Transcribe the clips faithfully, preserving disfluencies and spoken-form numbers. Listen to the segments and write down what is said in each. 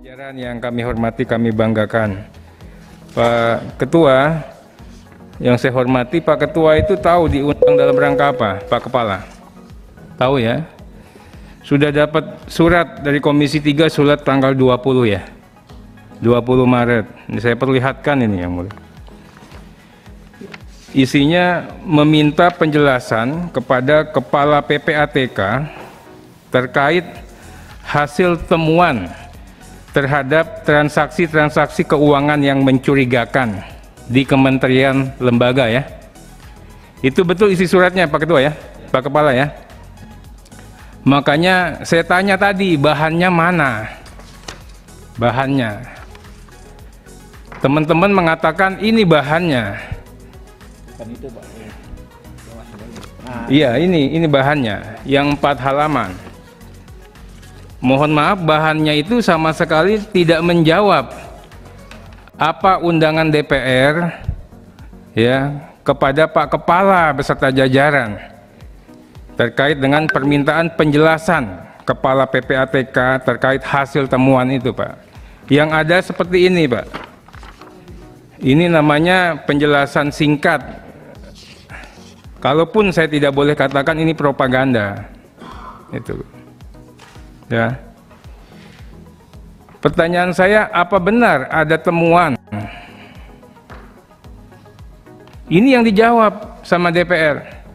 Jajaran yang kami hormati, kami banggakan. Pak Ketua, yang saya hormati, Pak Ketua itu tahu diundang dalam rangka apa, Pak Kepala? Tahu ya? Sudah dapat surat dari Komisi tiga, surat tanggal dua puluh ya? dua puluh Maret. Ini saya perlihatkan ini yang mulia. Isinya meminta penjelasan kepada Kepala P P A T K terkait hasil temuan terhadap transaksi-transaksi keuangan yang mencurigakan di kementerian lembaga ya. Itu betul isi suratnya Pak Ketua ya, Pak Kepala ya. Makanya saya tanya tadi, bahannya mana? Bahannya. Teman-teman mengatakan ini bahannya. Iya, ini ini bahannya, yang empat halaman. Mohon maaf, bahannya itu sama sekali tidak menjawab apa undangan D P R ya kepada Pak Kepala beserta jajaran terkait dengan permintaan penjelasan Kepala P P A T K terkait hasil temuan itu, Pak. Yang ada seperti ini, Pak. Ini namanya penjelasan singkat. Kalaupun saya tidak boleh katakan ini propaganda. Itu. Ya. Pertanyaan saya, apa benar ada temuan? Ini yang dijawab sama D P R.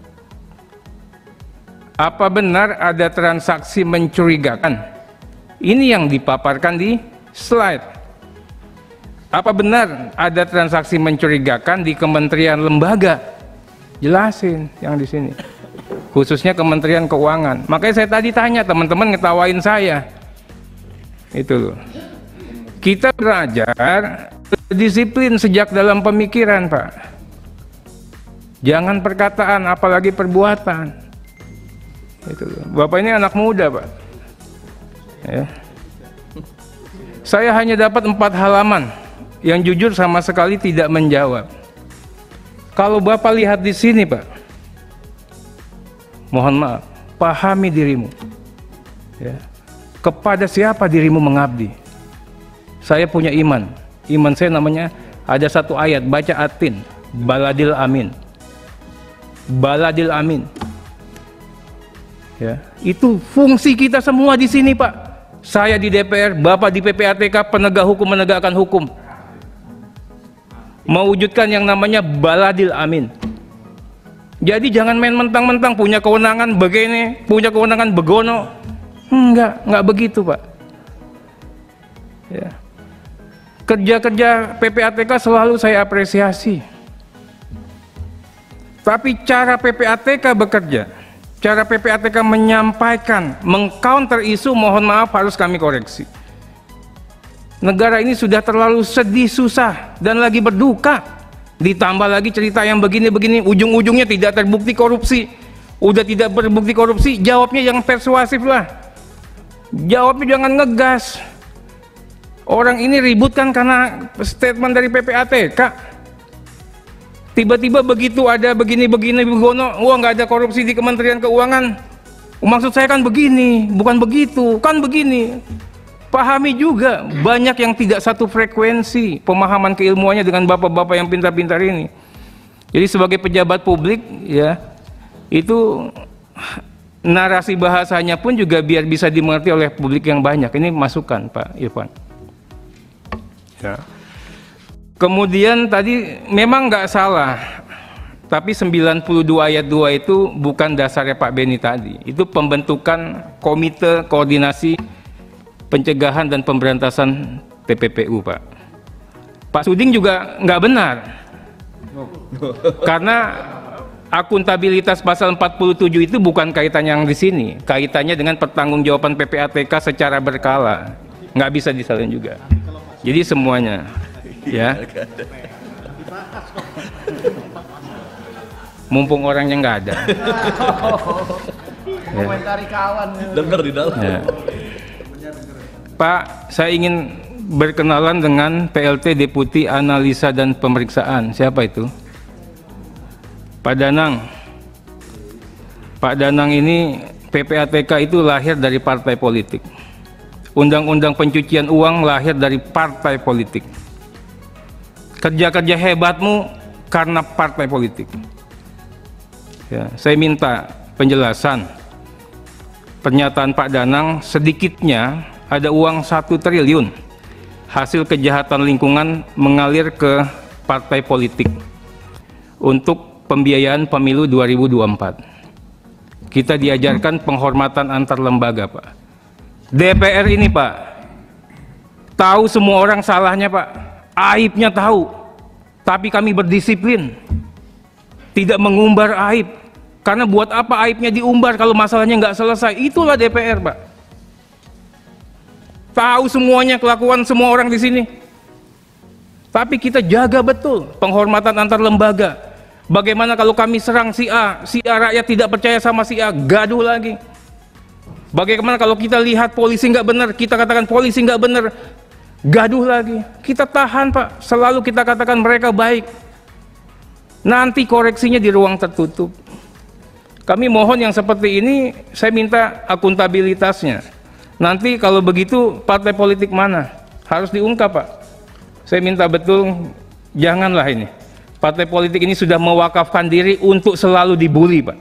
Apa benar ada transaksi mencurigakan? Ini yang dipaparkan di slide. Apa benar ada transaksi mencurigakan di kementerian lembaga? Jelasin yang di sini. Khususnya Kementerian Keuangan. Makanya saya tadi tanya, teman-teman ngetawain saya. Itu loh. Kita belajar disiplin sejak dalam pemikiran, Pak. Jangan perkataan, apalagi perbuatan. Itu loh. Bapak ini anak muda, Pak. Ya. Saya hanya dapat empat halaman yang jujur sama sekali tidak menjawab. Kalau Bapak lihat di sini, Pak, mohon maaf, pahami dirimu. Ya. Kepada siapa dirimu mengabdi? Saya punya iman. Iman saya namanya, ada satu ayat, baca atin, baladil amin. Baladil amin. Ya. Itu fungsi kita semua di sini, Pak. Saya di D P R, Bapak di P P A T K, penegak hukum menegakkan hukum. Mewujudkan yang namanya baladil amin. Jadi jangan main mentang-mentang punya kewenangan begini, punya kewenangan begono. Enggak, enggak begitu, Pak. Ya. Kerja-kerja P P A T K selalu saya apresiasi. Tapi cara P P A T K bekerja, cara P P A T K menyampaikan, mengcounter isu, mohon maaf harus kami koreksi. Negara ini sudah terlalu sedih, susah, dan lagi berduka. Ditambah lagi cerita yang begini-begini, ujung-ujungnya tidak terbukti korupsi. Udah tidak terbukti korupsi, jawabnya yang persuasif lah. Jawabnya jangan ngegas. Orang ini ribut kan karena statement dari P P A T K. Tiba-tiba begitu ada begini-begini, begono, wah nggak ada korupsi di Kementerian Keuangan. Maksud saya kan begini, bukan begitu, kan begini. Pahami juga, banyak yang tidak satu frekuensi pemahaman keilmuannya dengan bapak-bapak yang pintar-pintar ini. Jadi sebagai pejabat publik ya, itu narasi bahasanya pun juga biar bisa dimengerti oleh publik yang banyak. Ini masukan Pak Irfan. Ya. Kemudian tadi memang nggak salah, tapi sembilan puluh dua ayat dua itu bukan dasarnya Pak Beni tadi. Itu pembentukan Komite Koordinasi Pencegahan dan Pemberantasan T P P U, Pak. Pak Suding juga nggak benar. Karena akuntabilitas pasal empat puluh tujuh itu bukan kaitannya yang di sini. Kaitannya dengan pertanggungjawaban P P A T K secara berkala. Nggak bisa disalin juga. Jadi semuanya, ya. Mumpung orangnya nggak ada. Komentari kawan. Dengar di dalam. Ya. Pak, saya ingin berkenalan dengan P L T Deputi Analisa dan Pemeriksaan. Siapa itu? Pak Danang. Pak Danang ini P P A T K itu lahir dari partai politik. undang-undang pencucian uang lahir dari partai politik. Kerja-kerja hebatmu karena partai politik. Ya, saya minta penjelasan. Pernyataan Pak Danang, sedikitnya ada uang satu triliun hasil kejahatan lingkungan mengalir ke partai politik untuk pembiayaan pemilu dua ribu dua puluh empat. Kita diajarkan penghormatan antar lembaga, Pak. D P R ini, Pak, tahu semua orang salahnya, Pak, aibnya tahu, tapi kami berdisiplin, tidak mengumbar aib, karena buat apa aibnya diumbar kalau masalahnya nggak selesai? Itulah D P R, Pak. Tahu semuanya kelakuan semua orang di sini, tapi kita jaga betul penghormatan antar lembaga. Bagaimana kalau kami serang si A, si A rakyat tidak percaya sama si A, gaduh lagi. Bagaimana kalau kita lihat polisi nggak benar, kita katakan polisi nggak benar, gaduh lagi. Kita tahan, Pak, selalu kita katakan mereka baik. Nanti koreksinya di ruang tertutup. Kami mohon yang seperti ini, saya minta akuntabilitasnya. Nanti kalau begitu partai politik mana? Harus diungkap, Pak. Saya minta betul, janganlah ini. Partai politik ini sudah mewakafkan diri untuk selalu dibully, Pak.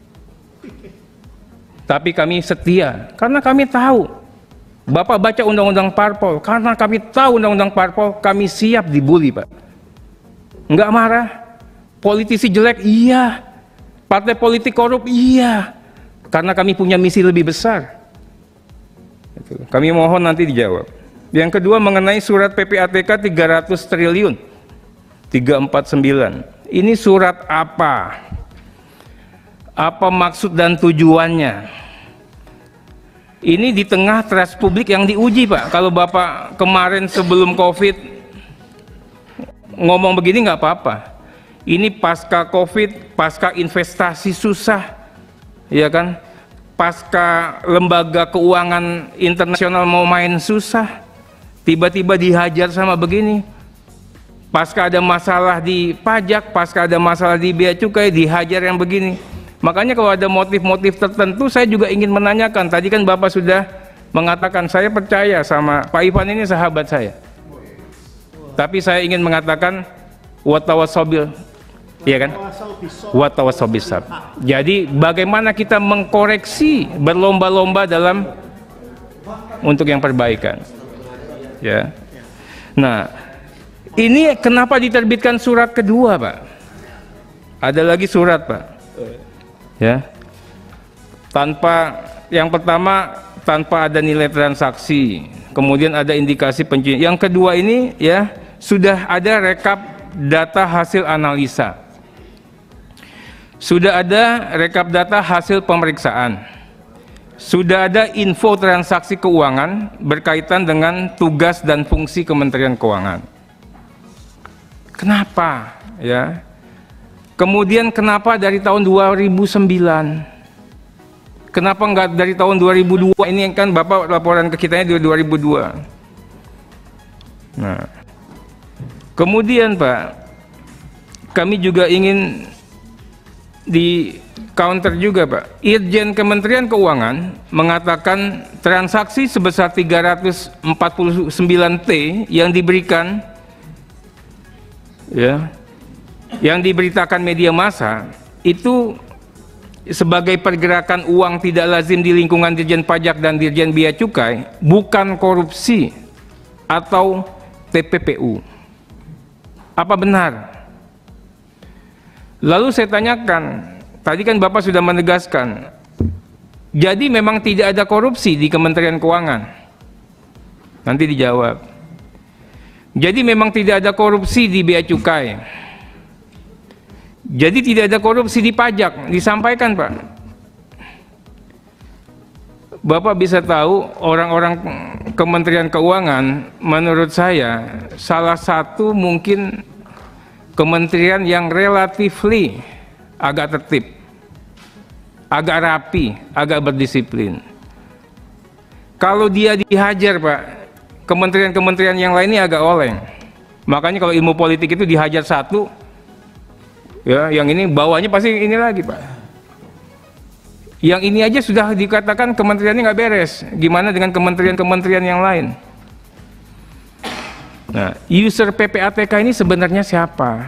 Tapi kami setia, karena kami tahu. Bapak baca undang-undang parpol, karena kami tahu undang-undang parpol, kami siap dibully, Pak. Enggak marah. Politisi jelek, iya. Partai politik korup, iya. Karena kami punya misi lebih besar. Kami mohon nanti dijawab. Yang kedua mengenai surat P P A T K tiga ratus triliun tiga ratus empat puluh sembilan. Ini surat apa? Apa maksud dan tujuannya? Ini di tengah trust publik yang diuji, Pak. Kalau Bapak kemarin sebelum COVID ngomong begini nggak apa-apa. Ini pasca COVID, pasca investasi susah, ya kan? Pasca lembaga keuangan internasional mau main susah, tiba-tiba dihajar sama begini. Pasca ada masalah di pajak, pasca ada masalah di bea cukai, dihajar yang begini. Makanya kalau ada motif-motif tertentu, saya juga ingin menanyakan. Tadi kan Bapak sudah mengatakan, saya percaya sama Pak Ivan ini sahabat saya. Tapi saya ingin mengatakan, watawasobil, iya kan? Watawasobisab. Jadi bagaimana kita mengkoreksi, berlomba-lomba dalam untuk yang perbaikan. Ya. Nah, ini kenapa diterbitkan surat kedua, Pak? Ada lagi surat, Pak. Ya. Tanpa, yang pertama tanpa ada nilai transaksi, kemudian ada indikasi pencucian. Yang kedua ini ya sudah ada rekap data hasil analisa, sudah ada rekap data hasil pemeriksaan, sudah ada info transaksi keuangan berkaitan dengan tugas dan fungsi Kementerian Keuangan. Kenapa? Ya. Kemudian kenapa dari tahun dua ribu sembilan? Kenapa enggak dari tahun dua ribu dua? Ini kan Bapak laporan ke kitanya di dua ribu dua. Nah, kemudian Pak, kami juga ingin di counter juga, Pak. Irjen Kementerian Keuangan mengatakan transaksi sebesar tiga ratus empat puluh sembilan T yang diberikan, ya, yang diberitakan media massa itu sebagai pergerakan uang tidak lazim di lingkungan Dirjen Pajak dan Dirjen Bea Cukai, bukan korupsi atau T P P U. Apa benar? Lalu saya tanyakan, tadi kan Bapak sudah menegaskan, jadi memang tidak ada korupsi di Kementerian Keuangan? Nanti dijawab. Jadi memang tidak ada korupsi di Bea Cukai? Jadi tidak ada korupsi di pajak? Disampaikan, Pak. Bapak bisa tahu orang-orang Kementerian Keuangan, menurut saya salah satu mungkin kementerian yang relatifly agak tertib, agak rapi, agak berdisiplin. Kalau dia dihajar, Pak, kementerian-kementerian yang lainnya agak oleng. Makanya kalau ilmu politik itu dihajar satu, ya, yang ini bawahnya pasti ini lagi, Pak. Yang ini aja sudah dikatakan kementeriannya nggak beres. Gimana dengan kementerian-kementerian yang lain? Nah, user P P A T K ini sebenarnya siapa?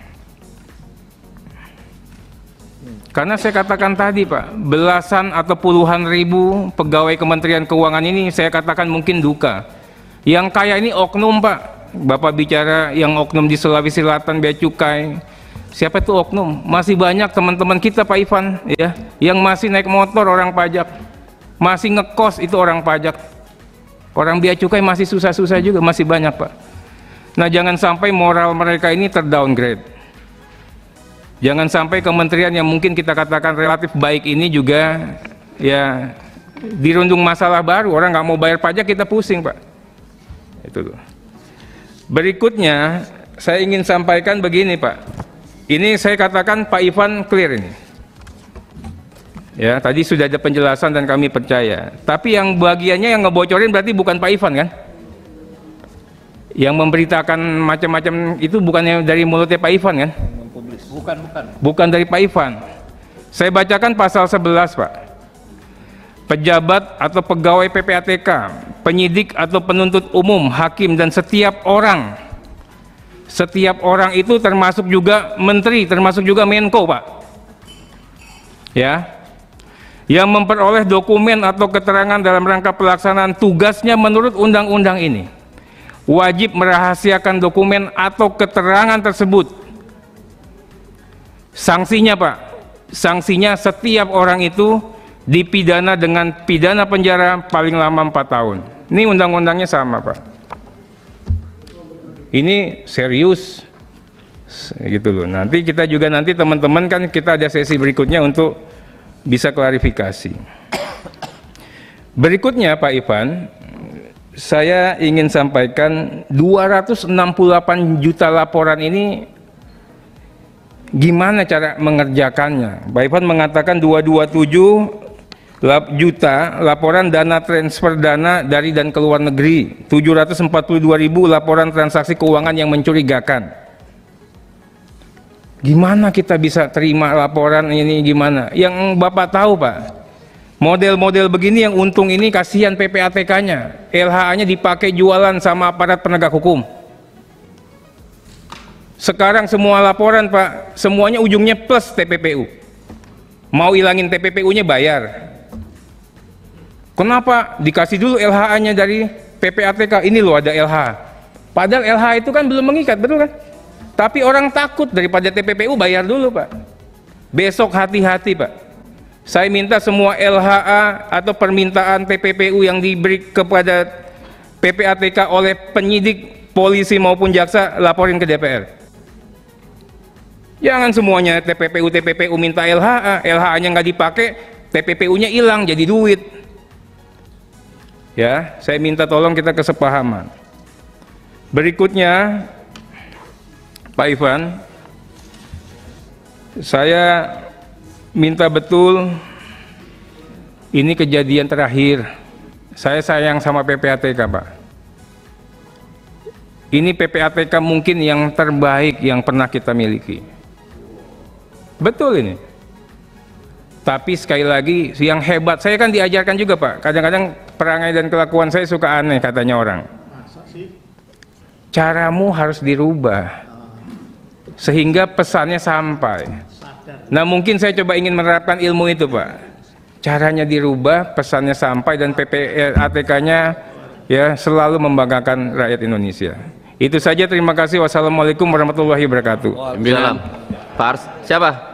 Karena saya katakan tadi Pak, belasan atau puluhan ribu pegawai Kementerian Keuangan ini saya katakan mungkin duka. Yang kaya ini oknum Pak. Bapak bicara yang oknum di Sulawesi Selatan, Bea Cukai. Siapa itu oknum? Masih banyak teman-teman kita Pak Ivan ya, yang masih naik motor orang pajak, masih ngekos itu orang pajak, orang Bea Cukai masih susah-susah juga, masih banyak Pak. Nah, jangan sampai moral mereka ini terdowngrade. Jangan sampai kementerian yang mungkin kita katakan relatif baik ini juga ya dirundung masalah baru, orang nggak mau bayar pajak kita pusing Pak. Itu tuh. Berikutnya saya ingin sampaikan begini Pak. Ini saya katakan Pak Ivan clear ini. Ya, tadi sudah ada penjelasan dan kami percaya. Tapi yang bagiannya yang ngebocorin berarti bukan Pak Ivan kan? Yang memberitakan macam-macam itu bukannya dari mulutnya Pak Ivan kan? Bukan, bukan. Bukan dari Pak Ivan. Saya bacakan pasal sebelas Pak. Pejabat atau pegawai P P A T K, penyidik atau penuntut umum, hakim dan setiap orang. Setiap orang itu termasuk juga menteri, termasuk juga Menko, Pak. Ya. Yang memperoleh dokumen atau keterangan dalam rangka pelaksanaan tugasnya menurut undang-undang ini wajib merahasiakan dokumen atau keterangan tersebut. Sanksinya, Pak. Sanksinya setiap orang itu dipidana dengan pidana penjara paling lama empat tahun. Ini undang-undangnya sama, Pak. Ini serius gitu loh. Nanti kita juga nanti teman-teman kan kita ada sesi berikutnya untuk bisa klarifikasi. Berikutnya Pak Ivan, saya ingin sampaikan dua ratus enam puluh delapan juta laporan ini gimana cara mengerjakannya. Pak Ivan mengatakan dua ratus dua puluh tujuh juta laporan dana transfer dana dari dan ke luar negeri, tujuh ratus empat puluh dua ribu laporan transaksi keuangan yang mencurigakan. Gimana kita bisa terima laporan ini gimana? Yang Bapak tahu Pak, model-model begini yang untung ini kasihan P P A T K-nya, L H A-nya dipakai jualan sama aparat penegak hukum. Sekarang semua laporan Pak, semuanya ujungnya plus T P P U. Mau ilangin T P P U-nya bayar. Kenapa? Dikasih dulu L H A-nya dari P P A T K. Ini loh ada L H A. Padahal L H A itu kan belum mengikat, betul kan? Tapi orang takut daripada T P P U bayar dulu Pak. Besok hati-hati Pak. Saya minta semua L H A atau permintaan T P P U yang diberi kepada P P A T K oleh penyidik, polisi maupun jaksa laporin ke D P R. Jangan semuanya T P P U T P P U minta L H A, L H A-nya nggak dipakai, T P P U-nya hilang jadi duit. Ya, saya minta tolong kita kesepahaman. Berikutnya, Pak Ivan, saya minta betul ini kejadian terakhir. Saya sayang sama P P A T K, Pak. Ini P P A T K mungkin yang terbaik yang pernah kita miliki. Betul ini. Tapi sekali lagi yang hebat, saya kan diajarkan juga Pak, kadang-kadang perangai dan kelakuan saya suka aneh katanya orang. Caramu harus dirubah sehingga pesannya sampai. Nah mungkin saya coba ingin menerapkan ilmu itu Pak. Caranya dirubah, pesannya sampai, dan P P A T K-nya ya selalu membanggakan rakyat Indonesia. Itu saja, terima kasih. Wassalamualaikum warahmatullahi wabarakatuh. Waalaikumsalam. Pak Ars, siapa?